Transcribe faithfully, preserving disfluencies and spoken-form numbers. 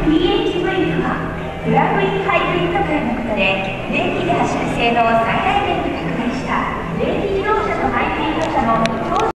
ピーエイチブイ とはプラグインハイブリッドということで電気で走る性能を最